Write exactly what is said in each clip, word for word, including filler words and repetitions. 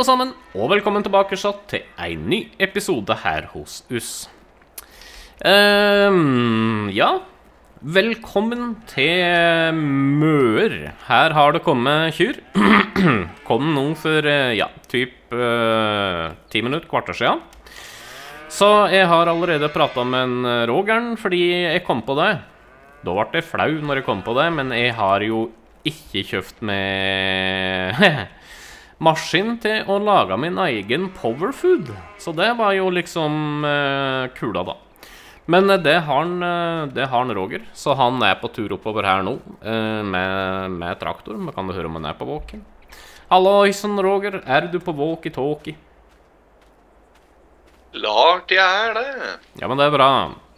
alle sammen, og velkommen tilbake til en ny episode her hos oss. Um, ja, velkommen til Mør. Her har det kommet kyr. Kom nå for, ja, typ uh, ti minutter, kvarter siden. Så jeg har allerede pratet med en Rogeren, fordi jeg kom på det. Da ble jeg flau når jeg kom på det, men jeg har jo ikke kjøpt med maskin til å lage min egen powerfood. Så det var jo liksom uh, kula da. Men uh, det, har han, uh, det har han Roger, så han er på tur oppover her nå uh, med, med traktor. Men kan du høre om han er på walkie? Halloisen Roger, er du på walkie-talkie? Klart jeg er det. Ja, men det er bra.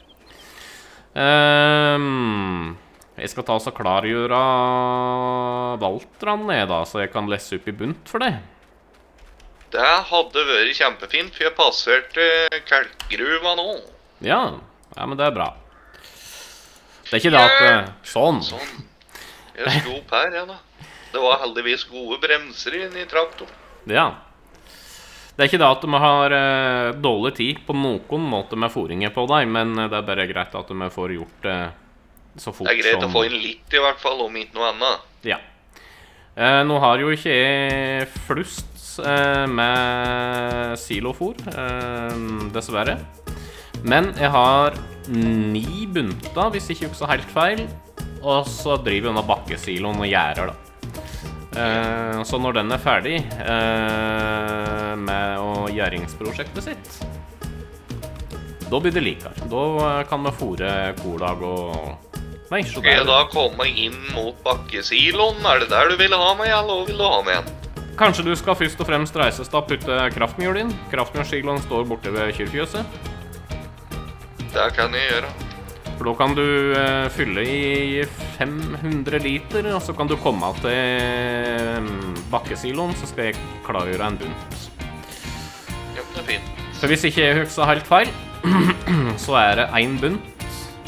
Um, jeg skal ta oss og klargjøre valtrene da, så jeg kan lese opp i bunt for det. Det hadde vært kjempefint, for jeg passerte kalkgruva nå. Ja, ja, men det er bra. Det er ikke det at... Sånn. Sånn. Jeg sto opp her, ja da. Det var heldigvis gode bremser inn i traktoren. Ja. Det er ikke det at de har uh, dårlig tid på noen måte med fôringer på deg, men det er bare greit at de får gjort det uh, så fort som... Det er greit som... å få inn litt i hvert fall, om ikke noe annet. Ja. Uh, nå har jo ikke jeg flust uh, med silofôr, uh, dessverre. Men jeg har ni bunter, hvis ikke ikke så helt feil, og så driver denne bakkesiloen og gjærer da. Uh, så når den er ferdig uh, med å gjæringsprosjektet sitt, da blir det likere. Da kan vi fôre kordag og... Nei, så Skal jeg da komme inn mot bakkesiloen? Er det der du ville ha meg, eller vil du ha meg igjen? Kanskje du skal først og fremst reise seg og putte kraftmjøl inn. Kraftmjølsiloen står borte ved kyrkjøset. Det kan jeg gjøre. For da kan du uh, fylle i fem hundre liter, og så kan du komme til um, bakkesiloen, så skal jeg klargjøre en bunt. Ja, det er fint. For hvis ikke jeg husker helt feil, så er det en bunt,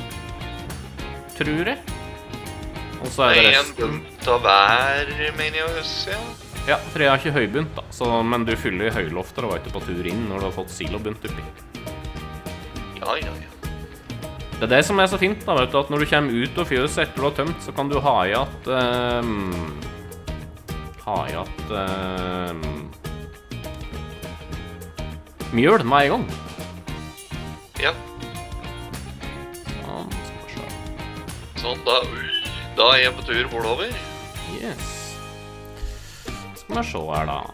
tror jeg. Og så er det resten... En bunt av hver, mener jeg å huske, ja. Ja, for jeg har ikke høybunt da, så, men du fyller i høylofter og var ikke på tur inn når du har fått silobunt oppi. Ja, ja, ja. Det er det som er så fint da, vet du, at når du kommer ut og fjøset etter du har tømt, så kan du ha i at um, ha i at um, mjøl med en gang. Ja. Sånn, skal vi se. Sånn, da, da er jeg på tur bortover. Yes. Skal vi se her da.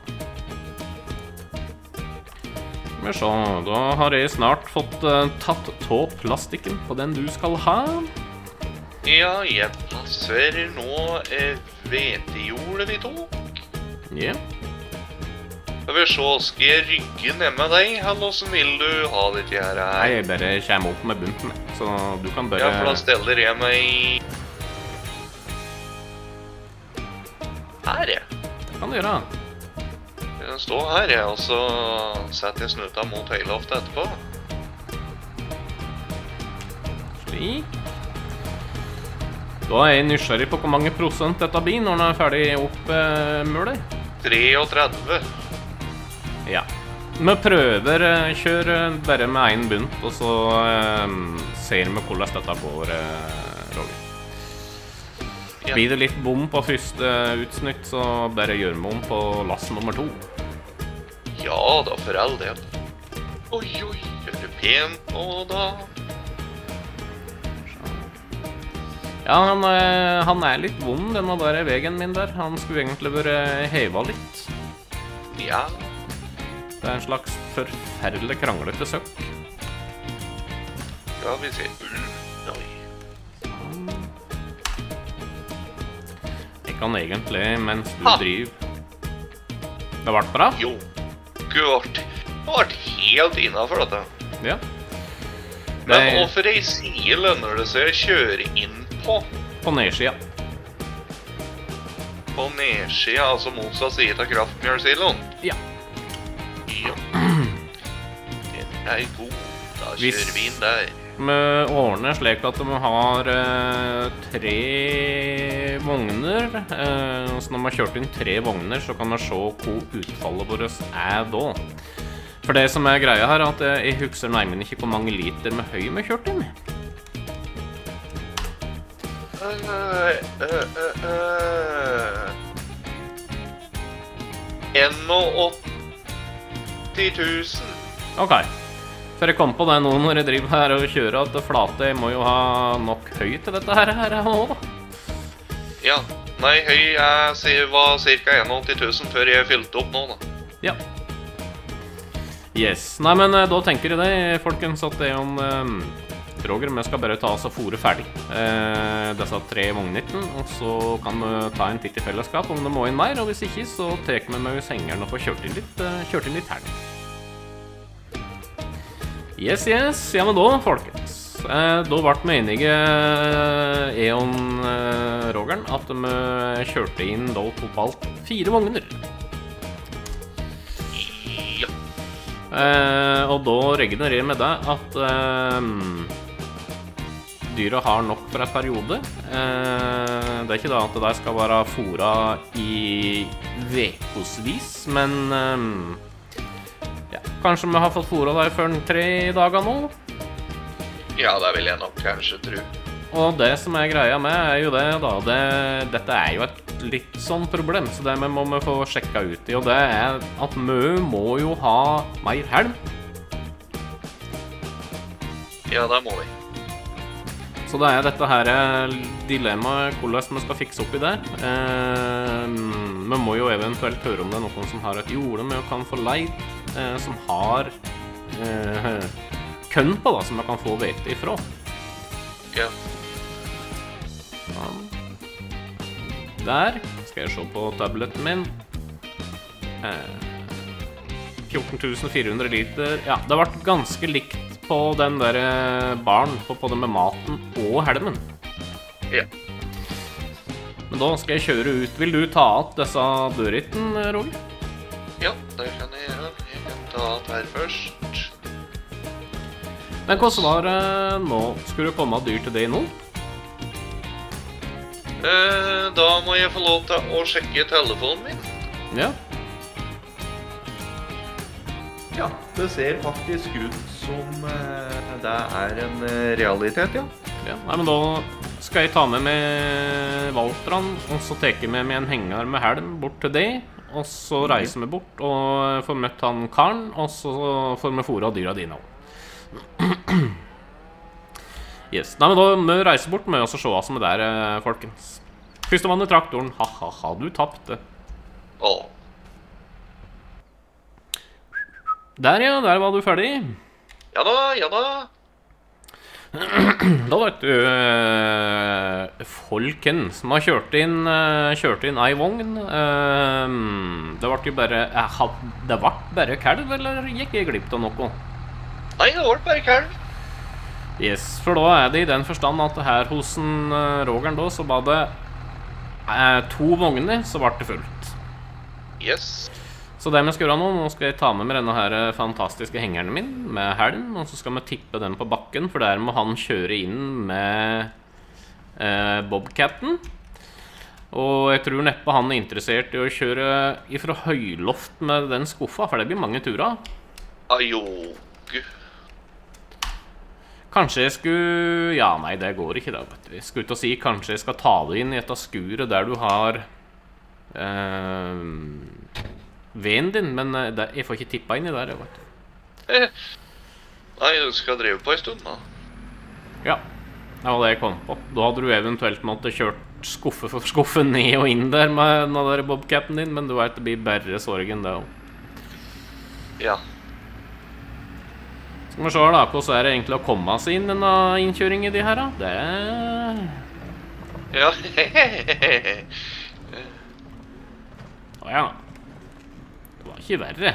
Skal vi se, da har jeg snart fått uh, tatt tå plastikken på den du skal ha. Ja, jeg passer nå eh, hvetejordet vi tok. Ja. Yeah. Jeg vil se, skal jeg rygge ned med deg, eller hvordan vil du ha det til her? Nei, jeg bare kommer opp med bunten, så du kan bare... Ja, for da steller jeg meg... Her, ja. Det kan du gjøre. Den står her, ja, og så setter jeg snuta mot høyloftet etterpå. Slik. Da er jeg nysgjerrig på hvor mange prosent dette blir når den er ferdig opp eh, mølet. treogtredve. Ja. Vi prøver eh, kjøre bare med en bunt, og så eh, ser vi hvordan dette går, eh, Roger. Ja. Blir det litt bom på første utsnitt, så bare gjør vi om på lass nummer to. Ja, da for all del. Oi, oi, gjør det pent nå da. Ja, han, han er litt vond, denne der vegen min der. Han skulle egentlig være hevet litt. Ja. Det er en slags forferdelig kranglete søkk. Skal vi se. Oi. Jeg kan egentlig, mens du Ha. driver... Det ble bra? Jo. Gud, det ble helt innenfor dette. Ja. Men Det- hvorfor ei side lønner det seg å kjøre inn på? På nedsida. På nedsida, altså motsatt side av kraftmjølsiloen? Ja. Ja. Den er god. Da Hvis- kjører vi inn der. vi ordne slik at de har eh, tre vogner. Eh, så når vi har kjørt inn tre vogner, så kan vi se hvor utfallet vårt er da. For det som er greia her, er at jeg husker nærmere ikke hvor mange liter med høy vi har kjørt inn. Uh, uh, uh, uh. åtti tusen. Ok, for jeg kom på det nå når jeg driver her og kjører at flate må jo ha nok høy til dette her, her også da. Ja, nei, høy jeg sier var cirka åtti tusen før jeg fylte opp nå da. Ja. Yes, nei, men da tenker jeg det, folkens, at det er om um, Roger, vi skal bare ta oss og fôre ferdig eh, disse tre vognitten, og så kan vi ta en titt i fellesskap om det må inn mer, og hvis ikke, så trekker vi med oss hengeren og får kjørt inn litt, uh, kjørt inn litt her. Yes, yes, ja, men da, folkens, eh, da ble vi enige, Eon eh, Rogeren, at vi kjørte inn da totalt fire vogner. Eh, og da regner jeg med det at eh, dyra har nok for en periode. Eh, det er ikke da at det skal være fôret i vekosvis, men eh, ja, kanskje vi har fått fôret det for tre dager nå? Ja, det vil jeg nok kanskje tro. Og det som er greia med er jo det da, det, dette er jo et litt sånn problem, så det må vi få sjekka ut i, og det er at vi må jo ha mer helm. Ja, det må vi. Så det er dette her dilemmaet, hvordan vi skal fikse opp i det. Eh, vi må jo eventuelt høre om det er noen som har et jorde vi kan få leid, eh, som har eh, kønn på da, som vi kan få vete ifra. Ja. Der skal jeg se på tabletten min. eh, fjorten tusen fire hundre liter. Ja, det ble ganske likt på den der baren, på, på det med maten og helmen. Ja. Men da skal jeg kjøre ut. Vil du ta att disse dørritten, Roger? Ja, det kan jeg gjøre. Jeg kan ta det her først. Men hvordan var det nå? Skulle du komme dyr til deg nå? Eh, da må jeg få lov til å sjekke telefonen min. Ja. Ja, det ser faktisk ut som eh, det er en eh, realitet, ja. Ja, nei, men da skal jeg ta med meg Valtran, og så tar jeg med meg en henger med helm bort til deg, og så reiser vi bort og får møtt han karen, og så får vi fôret dyra dine også. Yes, nei, men da må vi reise bort med oss og se hva som er der, folkens. Førstemann i traktoren, ha-ha-ha, du tappte. Åh. Der ja, der var du ferdig. Ja da, ja da. Da vet du, øh, folken som har kjørt inn, øh, kjørt inn ei vogn. Øh, det ble jo bare, øh, det ble bare kalv, eller gikk jeg glipp av noe? Nei, det var bare kalv. Yes, for da er det i den forstand at her hos en, uh, Rogeren da, så var det uh, to vogner, så ble det fullt. Yes. Så det vi skal gjøre nå, nå skal jeg ta med meg denne her fantastiske hengeren min, med helm, og så skal vi tippe den på bakken, for der må han kjøre inn med uh, Bobcatten. Og jeg tror neppe han er interessert i å kjøre ifra høyloft med den skuffa, for det blir mange turer. Ajogu. Kanskje jeg skulle... Ja, nei, det går ikke da, vet du. Jeg skulle ut og si, kanskje jeg skal ta det inn i et av skuret der du har eh, veden din, men det, jeg får ikke tippa inn i der, vet du. Eh. Nei, du skal drive på en stund da. Ja, det var det jeg kom på. Da hadde du eventuelt måttet kjørt skuffe for skuffe ned og inn der med den der bobcatten din, men du vet, det blir bare sorgen det også. Ja. Skal vi se da, hvordan er det egentlig å komme seg inn denne innkjøring i de her da? Det er... Ja. Åja, det var ikke verre.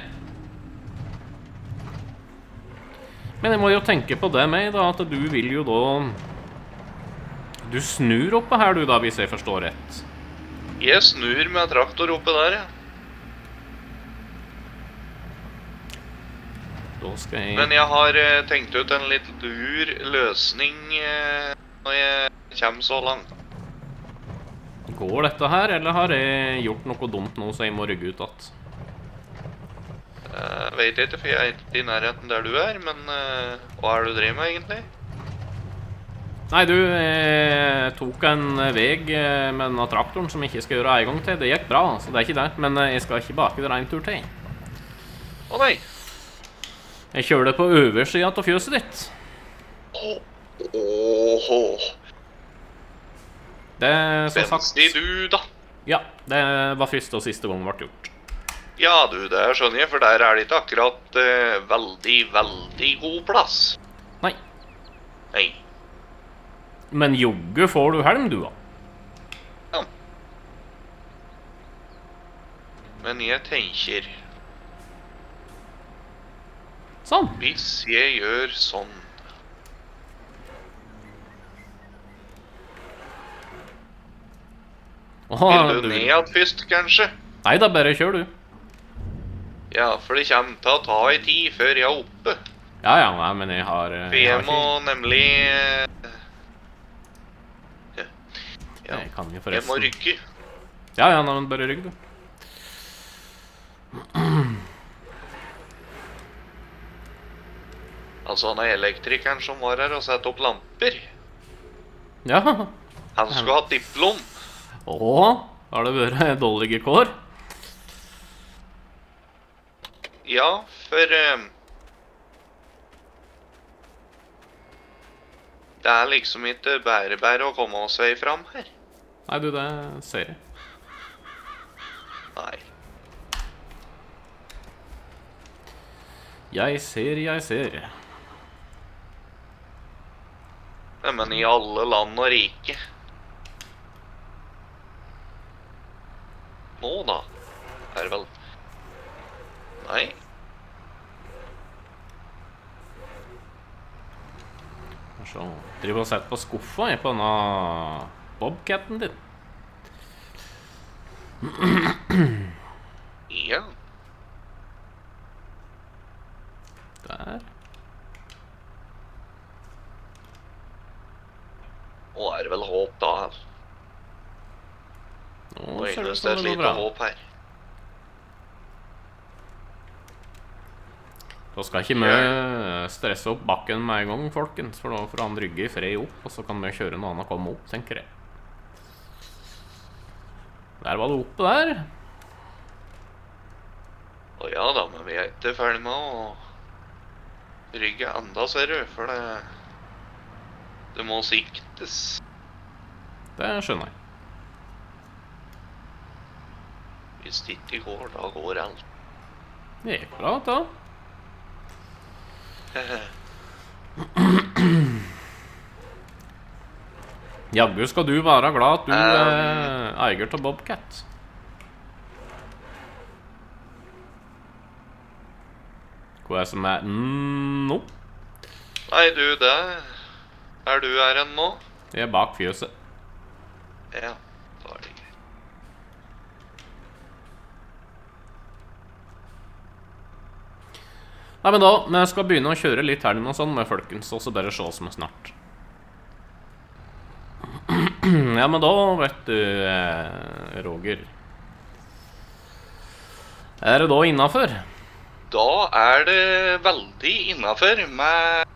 Men jeg må jo tenke på det med da, at du vil jo da... Du snur oppe her du da, hvis jeg forstår rett. Jeg snur med traktor oppe der, ja. Da skal jeg... Men jeg har eh, tenkt ut en litt lur løsning eh, når jeg kommer så langt. Går dette her, eller har jeg gjort noe dumt nå, så jeg må rygge ut at? Jeg vet ikke, for jeg er ikke i nærheten der du er, men eh, hva er det du driver med egentlig? Nei, du, jeg tok en veg med denne traktoren som jeg ikke skal gjøre en gang til. Det gikk bra, så det er ikke det. Men jeg skal ikke bake det en tur til. Å nei! Jeg kjører det på oversiden av fjøset ditt. Åh, åh, åh. Det er så sagt. Spenstig du, da. Ja, det var første og siste gang det ble gjort. Ja, du, det skjønner jeg, for der er det ikke akkurat eh, veldig, veldig god plass. Nei. Nei. Men jogge får du helm, du, da. Ja. Men jeg tenker, Sånn. hvis jeg gjør sånn, Åh, vil du du- ned igjen først, kanskje? Nei, da bare kjør du. Ja, for det kommer til å ta en tid før jeg er oppe. Ja, ja, nei, men jeg har... eh, For jeg jeg har må ikke... nemlig... eh, Ja, Jeg kan jo jeg må forresten. rygge. Ja, ja, nei, men bare rygg, du. Altså, han er elektrikeren som var her og satt opp lamper. Ja. Han skulle ha diplom. Åh, har det vært dårlige kår? Ja, for... eh, det er liksom ikke bære-bære å komme seg fram her. Nei, du, det ser jeg. Nei. Jeg ser, jeg ser. Nei, men i alle land og rike. Nå da, er det vel... Nei. Så, driver og setter på skuffa jeg på denne bobcatten din. Ja. Der. Nå er det vel håp da. Nå Nå ser det eneste ut et som det går lite bra. håp her. Da skal ikke vi stresse opp bakken med en gang, folkens, for da får han rygge i fred opp, og så kan vi kjøre noe annet komme opp, tenker jeg. Der var det oppe der. Og ja da, men vi er ikke ferdig med å rygge enda, ser du, for det... Det må siktes. Det skjønner jeg. Hvis det ikke går, da går alt. Det gikk bra, da. Jaggu skal du være glad at du Um. eh, eier til Bobcat. Hva er det som er mm, nå? Nei, du, det er du her enn nå? Jeg er bak fjøset. Ja, da er det greit. Nei, men da, vi skal begynne å kjøre litt helm og sånn med folkens, og så bare se oss med snart. Ja, men da vet du, eh, Roger. Er det da innenfor? Da er det veldig innenfor med...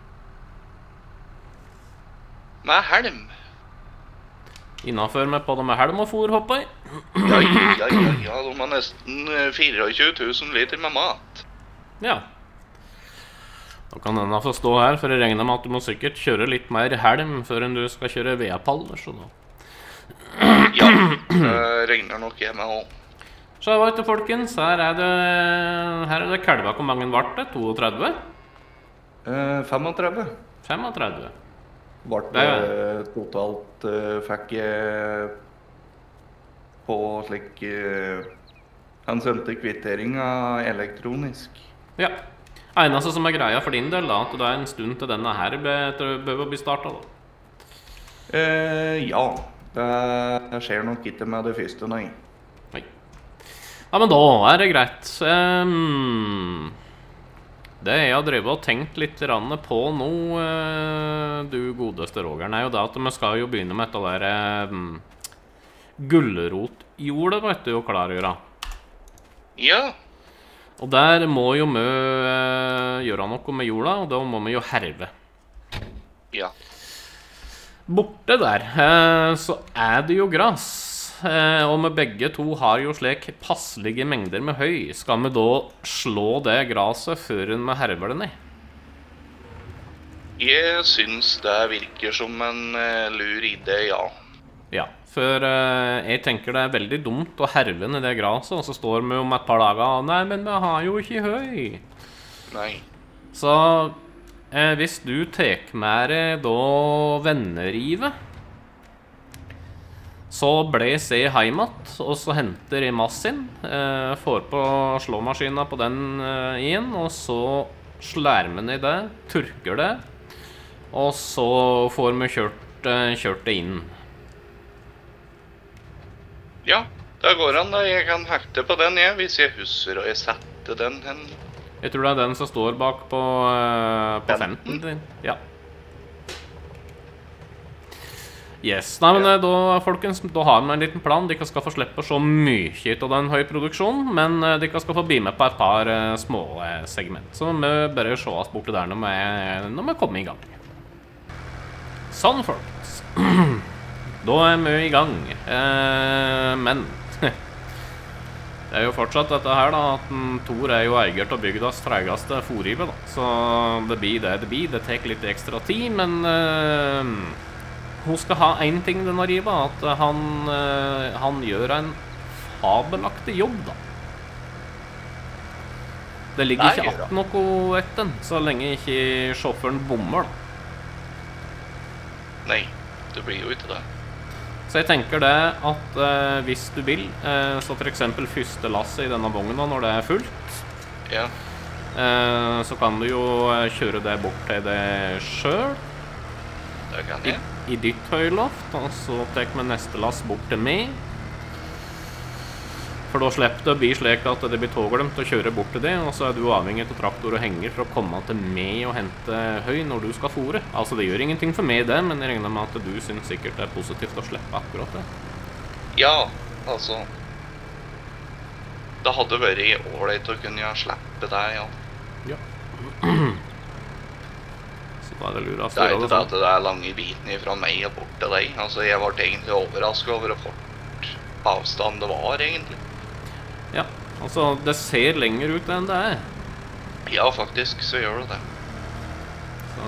med helm. Innenfor med på det med helm og fôr, håper jeg. Ja, ja, ja, ja, de har nesten tjuefire tusen liter med mat. Ja. Da kan denne få stå her, for jeg regner med at du må sikkert kjøre litt mer helm før enn du skal kjøre vedpaller, så da. Ja, det regner nok jeg med også. Så vet du, folkens, her er det, her er det kalva. Hvor mange ble det? toogtredve? Eh, femogtredve femogtredve. ble Det det totalt, eh, fikk jeg på slik eh, han sendte kvitteringa elektronisk. Ja. Eneste som er greia for din del, da, at det er en stund til denne her be- bør bli startet, da. Eh, ja, det skjer nok ikke med det første, nei. Nei. Ja, men da er det greit. Um, Det jeg har drevet og tenkt litt grann på nå, eh, du godeste Rogeren, er jo det at vi skal jo begynne med dette der eh, gulrotjordet, vet du jo klargjøre. Ja, Og der må jo vi eh, gjøre noe med jorda, og da må vi jo herve. ja. Borte der, eh, så er det jo gras. Eh, og vi begge to har jo slik passelige mengder med høy. Skal vi da slå det graset før vi herver det ned? Jeg syns det virker som en eh, lur idé, ja. Ja, for eh, jeg tenker det er veldig dumt å herve ned det graset, og så står vi om et par dager, nei, men vi har jo ikke høy. Nei. Så eh, hvis du tek med deg da vennerivet, så bles jeg hjem att, og så henter jeg massin, eh, får på slåmaskinen på den eh, igjen, og så slær vi ned det, turker det, og så får vi kjørt, eh, kjørt det inn. Ja, det går an da. Jeg kan hekte på den, jeg, hvis jeg husker og jeg setter den hen. Jeg tror det er den som står bak på, eh, på femten. femten din. Ja. Yes, nei, men eh, da, folkens, da har vi en liten plan. De skal få slippe så mye av den høye produksjonen, men eh, de skal få bli med på et par eh, små eh, segment. Så vi bør se oss borte der når vi, når vi kommer i gang. Sånn, folkens. Da er vi i gang. Eh, men det er jo fortsatt dette her da, at en Tor er jo eier til bygdas tregeste fôrrive, da. Så det blir det det blir. Det tar litt ekstra tid, men eh, hun skal ha en ting, denne riva, at han, eh, han gjør en fabelaktig jobb, da. Det ligger Nei, ikke da. att noe etter den, så lenge ikke sjåføren bommer, da. Nei, det blir jo ikke det. Så jeg tenker det at eh, hvis du vil, eh, så for eksempel første lasset i denne vogna når det er fullt, Ja, eh, så kan du jo eh, kjøre det bort til deg selv det kan i, jeg. i ditt høyloft, og så tek vi neste lass bort til meg. For da slipper det å bli slik at det blir tåglemt å kjøre bort til det, og så er du avhengig av traktor og henger for å komme til meg og hente høy når du skal fôre. Altså det gjør ingenting for meg det, men jeg regner med at du synes sikkert det er positivt å slippe akkurat det. Ja, altså. Det hadde vært ålreit å kunne slippe det, ja. Ja. Så da er det lurast Det å er gjøre ikke det det sånn. at det er lange biten fra meg og bort til deg. Altså, jeg ble egentlig overrasket over hvor kort avstand det var, egentlig. Ja, altså det ser lenger ut enn det er. Ja, faktisk så gjør det det. Så...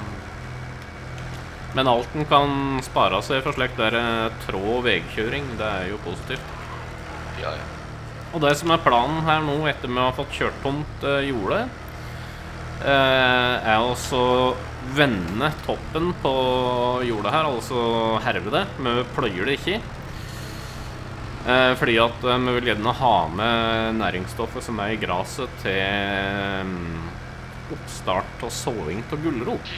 Men alt den kan spare seg for slik der eh, tråd- og vegkjøring, det er jo positivt. Ja, ja. Og det som er planen her nå, etter vi har fått kjørt tomt eh, jordet, eh, er også vende toppen på jordet her, altså herve det. Vi pløyer det ikke. Eh, fordi at eh, vi vil gjerne ha med næringsstoffet som er i graset til um, oppstart og såing til gulrot.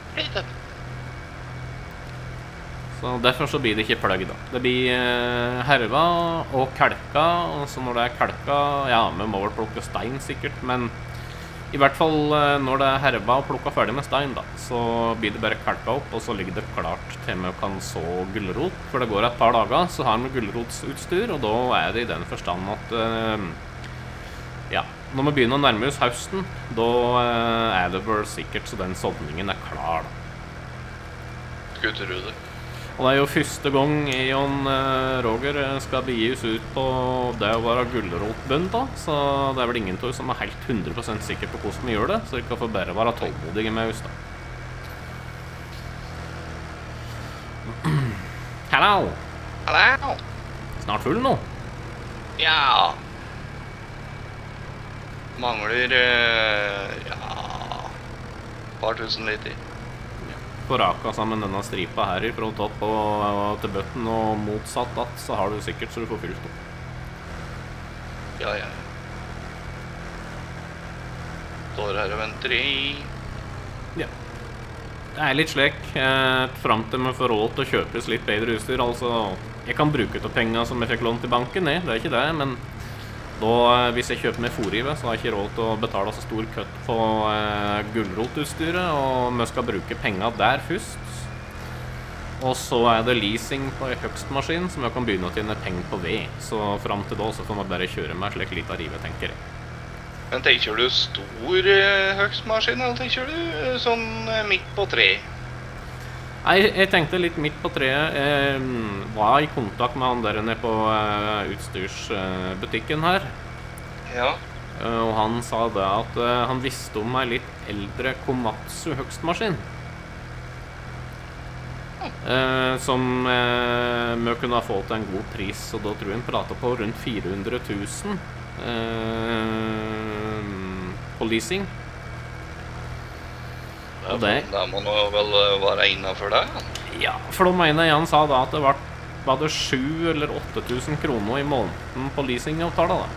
Så derfor så blir det ikke pløgg da. Det blir eh, herva og kalka, og så når det er kalka, ja, vi må vel plukke stein sikkert, men i hvert fall eh, når det er herva og plukka ferdig med stein da, så blir det bare kalka opp, og så ligger det klart til vi kan så gulrot. For det går et par dager, så har vi gulrotsutstyr, og da er det i den forstand at eh, ja, når vi begynner å nærme oss høsten, da eh, er det vel sikkert så den sådningen er klar da. Skulle tro det. Og det er jo første gang jeg og eh, Roger skal begi oss ut på det å være gulrotbønd da, så det er vel ingen av oss som er helt hundre prosent sikker på hvordan vi gjør det, så vi kan få bare være tålmodige med oss da. Hallo! Hallo! Snart full nå? Ja. Mangler, eh, ja, et par tusen liter. Få raka sammen denne stripa her fra topp og, og til bøtten og motsatt at, så har du sikkert så du får fylt opp. Ja, ja. Står her og venter i. Ja. Det er litt slik, eh, frem til vi får råd til å kjøpe litt bedre utstyr, altså, jeg kan bruke til penger som jeg fikk lånt i banken, nei, det er ikke det, men Da, eh, hvis jeg kjøper med fôrrive, så har jeg ikke råd til å betale så stor kutt på eh, gulrotutstyret, og vi skal bruke penger der først. Og så er det leasing på en høgstmaskin, som jeg kan begynne å tjene penger på ved. Så frem til da så får man bare kjøre med slik liten rive, tenker jeg. Men tenker du stor eh, høgstmaskin, eller tenker du eh, sånn eh, midt på tre? Nei, jeg tenkte litt midt på treet. Jeg var i kontakt med han der nede på eh, utstyrsbutikken her. Ja. Eh, og han sa det at eh, han visste om en litt eldre Komatsu høgstmaskin. Eh, som eh, vi kunne ha fått en god pris, og da tror jeg han pratet på rundt fire hundre tusen eh, på leasing. Og det? Det må nå vel være innenfor det? Ja, for da mener jeg han sa da at det var, var det sju eller åtte tusen kroner i måneden på leasingavtale da.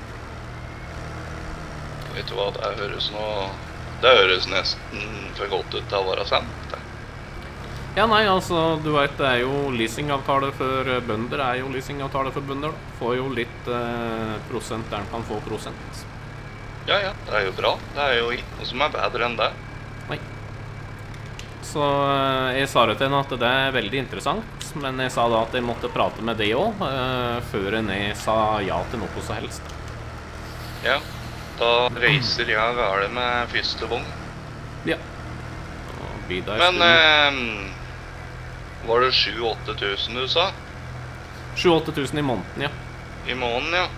Vet du hva, det høres nå, det høres nesten for godt ut til å være sant. Ja, nei, altså, du vet, det er jo leasingavtale for bønder, er jo leasingavtale for bønder, da. Får jo litt eh, prosent der den kan få prosent. Ja, ja, det er jo bra. Det er jo ikke noe som er bedre enn det. Nei. Så eh, jeg sa det til henne at det er veldig interessant, men jeg sa da at jeg måtte prate med det også, eh, før jeg sa ja til noe så helst. Ja, da reiser jeg vel med første vogn. Ja. Men eh, var det sju til åtte tusen du sa? sju til åtte tusen i måneden, ja. I måneden, ja.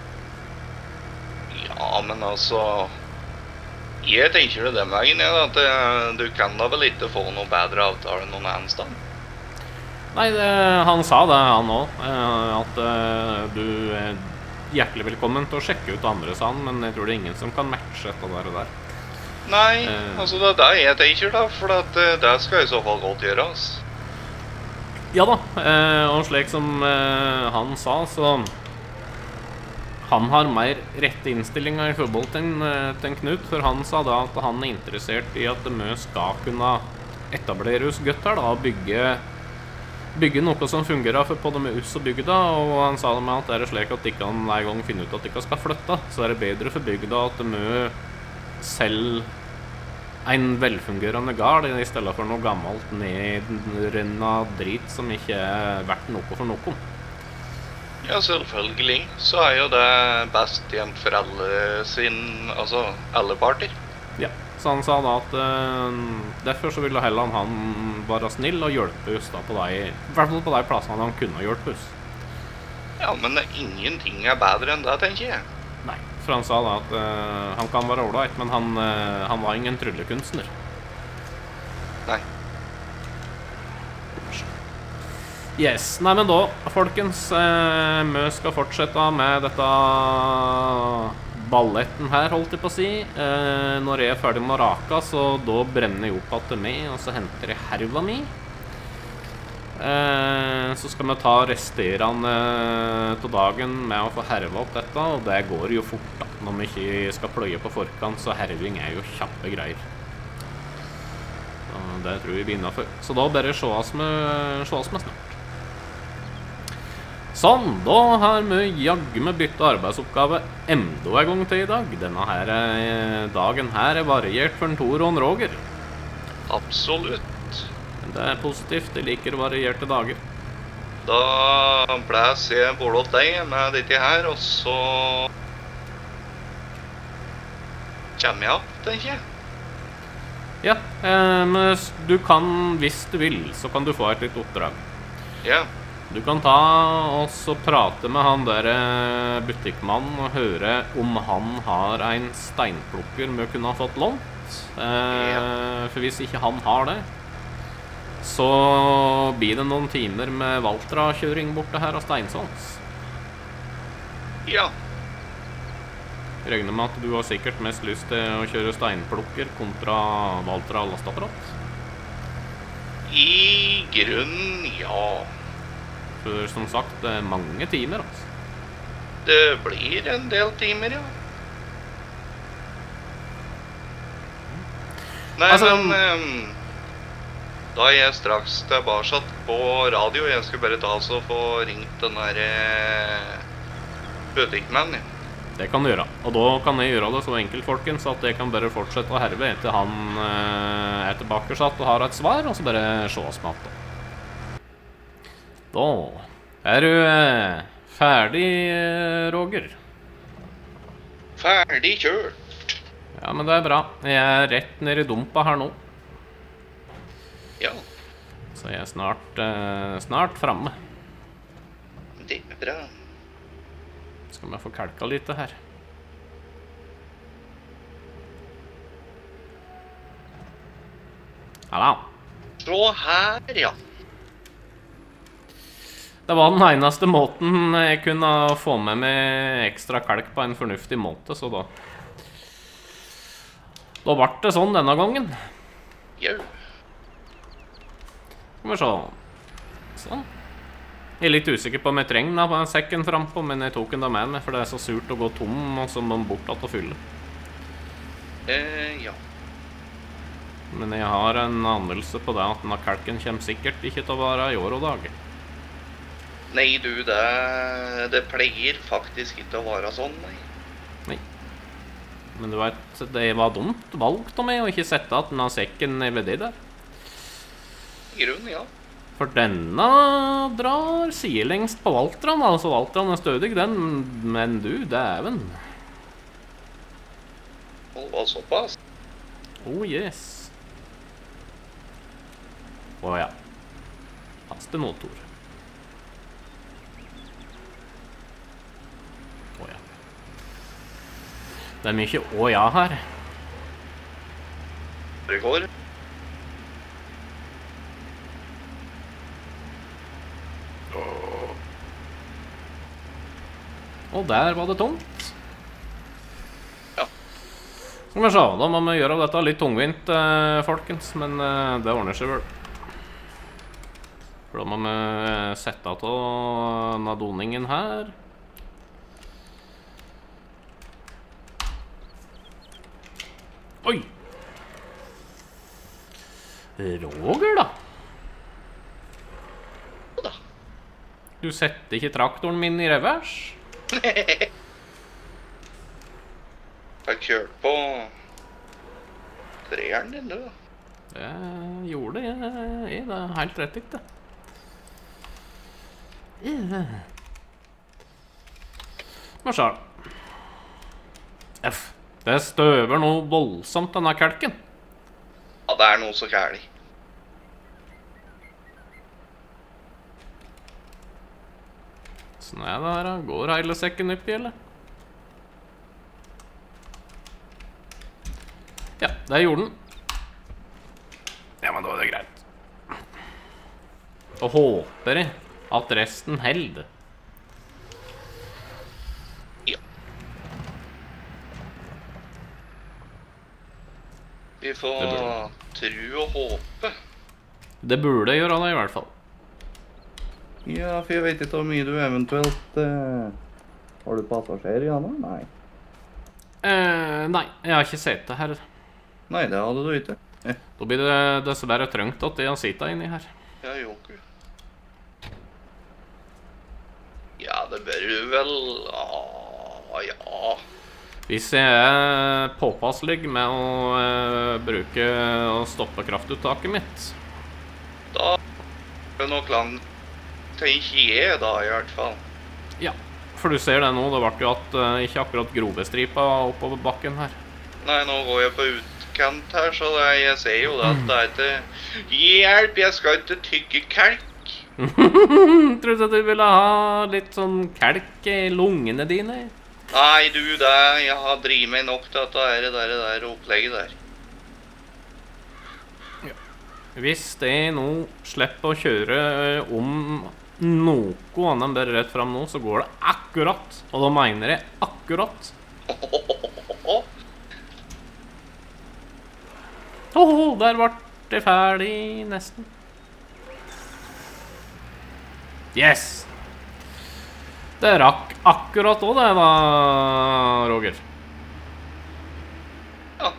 Ja, men altså, jeg tenker det den veien, ja, at eh, du kan da vel ikke få noe bedre avtale enn noen annen sted? Nei, det, han sa det, han også, eh, at eh, du er hjertelig velkommen til å sjekke ut andre, sa han, men jeg tror det er ingen som kan matche etter det der. Nei, eh. altså det er det jeg tenker da, for at, eh, det skal i så fall godt gjøres. Ja da, eh, og slik som eh, han sa, så han har mer rette innstillinger i forhold til en, til en Knut, for han sa da at han er interessert i at vi skal kunne etablere oss godt her da, og bygge, bygge noe som fungerer for både med oss og bygda, og han sa det med at det er slik at de kan en gang finne ut at de ikke skal flytte, så er det bedre for bygda at vi selv en velfungerende gard i stedet for noe gammelt nedrenna drit som ikke er verdt noe for noen. Ja, selvfølgelig. Så er jo det best hjem for alle sin, altså alle parter. Ja, så han sa da at uh, derfor så ville heller han være snill og hjelpe oss da på de, i hvert fall på de plassene han kunne hjelpe oss. Ja, men ingenting er bedre enn det, tenker jeg. Nei, for han sa da at uh, han kan være ålreit, men han, uh, han var ingen tryllekunstner. Nei. Yes, nei, men da, folkens, uh, vi skal fortsette med dette balletten her, holdt jeg på å si. Uh, når jeg er ferdig med å raka, så da brenner jeg opp at det med, og så henter jeg herva mi. Uh, så skal vi ta resterende til dagen med å få herve opp dette, og det går jo fort da, når vi ikke skal pløye på forkant, så herving er jo kjappe greier. Så det tror jeg vi begynner for. Så da bare se oss med, se oss med snart. Sånn, da har vi jaggu med byttet arbeidsoppgave enda en gang til i dag. Denne her dagen her er variert for en Tor og en Roger. Absolutt. Det er positivt, jeg liker varierte dager. Da blæs jeg både åt deg med dette her, og så kommer jeg opp, tenker jeg. Ja, eh, men du kan, hvis du vil, så kan du få et litt oppdrag. Ja. Du kan ta og så prate med han der butikkmannen og høre om han har en steinplukker vi kunne ha fått lånt. Eh, Ja. For hvis ikke han har det, så blir det noen timer med Valtra-kjøring borte her av Steinsons. Ja. Jeg regner med at du har sikkert mest lyst til å kjøre steinplukker kontra Valtra lasteapparat. I grunnen, ja. For som sagt, det er mange timer, altså. Det blir en del timer, ja. Nei, Altså- men ehm, da er jeg straks tilbake på radio. Jeg skal bare ta oss og få ringt den der eh, butikkmannen. Det kan du gjøre. Og da kan jeg gjøre det så enkelt, folkens, at jeg kan bare fortsette å herve etter han eh, er tilbake satt og har et svar, og så bare se oss med det. Da er du eh, ferdig, eh, Roger. Ferdig kjørt. Ja, men det er bra. Jeg er rett ned i dumpa her nå. Ja, Så jeg er snart, eh, snart fremme. det er bra. Skal vi få kalka litt det her. Hallo. Så her, ja. Det var den eneste måten jeg kunne få med meg ekstra kalk på en fornuftig måte, så da... Da ble det sånn denne gangen. Jau. Skal vi se. Sånn. Jeg er litt usikker på om jeg trenger den på sekken frempå, men jeg tok den da med meg, for det er så surt å gå tom, og så må den bort at å fylle. Eh, ja. Men jeg har en anelse på det at denne kalken kommer sikkert ikke til å være i år og dag. Nei, du, det, det pleier faktisk ikke å være sånn, nei. Nei. Men du vet, det var dumt valgt av meg å ikke sette at denne sekken nedi der. I grunnen, ja. For denne drar sidelengst på Valtran, altså Valtran er stødig den, men du, dæven. Det var såpass. Oh yes. Åja. Haste motor. Åja. Det er mye åja her. Det går. Og der var det tomt. Ja. Skal vi se, da må vi gjøre dette litt tungvint, eh, folkens, men eh, det ordner seg vel. For da må vi sette av denne doningen her. Oi! Roger, da. Da. Du setter ikke traktoren min i revers? Jeg kjørt på treeren din, du. Jeg gjorde det, jeg, det er helt rett ikke det. Hva skjer det? F, det støver noe voldsomt denne kalken. Ja, det er noe så kærlig. Sånn er det her, da. Går hele sekken opp i, eller? Ja, det gjorde den. Ja, men da er det greit. Og håper jeg at resten held. Ja. Vi får tro og håpe. Det burde gjøre det i hvert fall. Ja, for jeg vet ikke hvor mye du eventuelt... eh, har du passasjer, Jana? Nei. Eh, nei, jeg har ikke sett det her. Nei, det hadde du ikke. Eh. Da blir det dessverre trøngt at jeg sitter inni her. Ja, Joku. Ja, det bør du vel... Ah, ja. Hvis jeg er påpasselig med å eh, bruke og stoppe kraftuttaket mitt. Da er det nok langt. Tenker jeg da, i hvert fall. Ja, for du ser det nå, det ble jo at uh, ikke akkurat grovestripa oppover bakken her. Nei, nå går jeg på utkant her, så det, jeg ser jo det at det er ikke... Hjelp, jeg skal ikke tygge kalk. Trodde du ville ha litt sånn kalk i lungene dine? Nei, du, det, jeg har drivet meg nok til at det er det der, det der opplegget der. Hvis det nå slipper å kjøre om noe annet enn bare rett frem nå, så går det akkurat. Og da mener jeg akkurat. Åh, der ble det ferdig nesten. Yes! Det rakk akkurat også det da, Roger. Ja.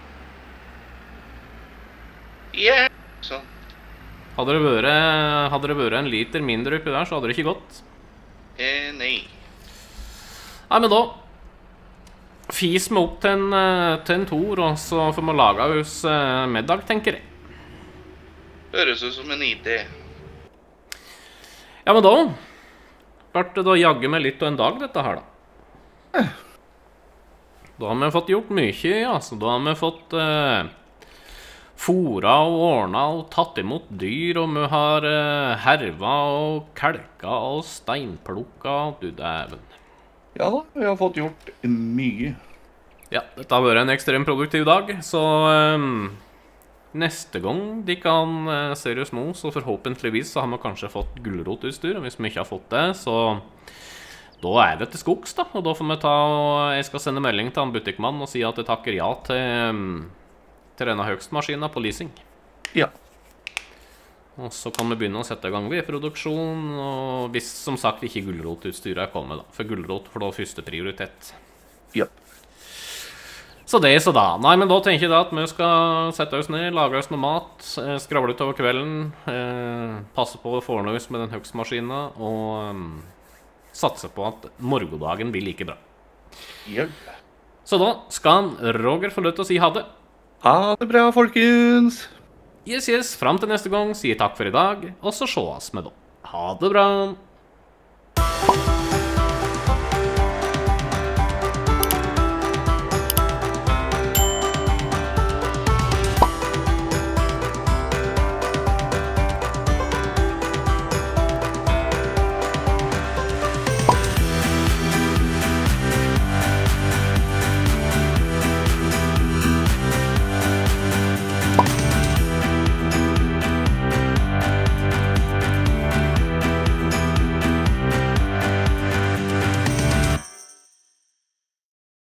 Yeah. Sånn. Hadde det vært, hadde det vært en liter mindre oppi der, så hadde det ikke gått. Eh, nei. Nei, men da fis meg opp til en, eh, til en tor, og så får vi lage oss eh, middag, tenker jeg. Høres ut som en idé. Ja, men da ble det da jagge meg litt av en dag, dette her, da. Da har vi fått gjort mye, altså. Da har vi fått eh, fôra og ordna og tatt imot dyr, og vi har eh, herva og kelka og steinplukka, du dæven. Ja da, vi har fått gjort mye. Ja, dette har vært en ekstremt produktiv dag, så eh, neste gang de kan eh, seriøs nå, så forhåpentligvis så har vi kanskje fått gulrotutstyr, og hvis vi ikke har fått det, så da er det til skogs, da. Og da får vi ta, og jeg skal sende melding til han butikkmannen og si at jeg takker ja til, til denne høgstmaskinen på leasing. Ja. Og så kan vi begynne å sette i gang vedproduksjon, og hvis som sagt ikke gulrotutstyret er kommet, da. For gulrot får da første prioritet. Ja. Så det er så da. Nei, men da tenker jeg da at vi skal sette oss ned, lage oss noe mat, eh, skravle utover kvelden, eh, passe på å få ordnet oss med den høgstmaskinen, og eh, satse på at morgendagen blir like bra. Ja. Så da skal Roger få lov til å si ha det. Ha det bra, folkens! Yes, yes, fram til neste gang, sier takk for i dag, og så sjås vi da. Ha det bra!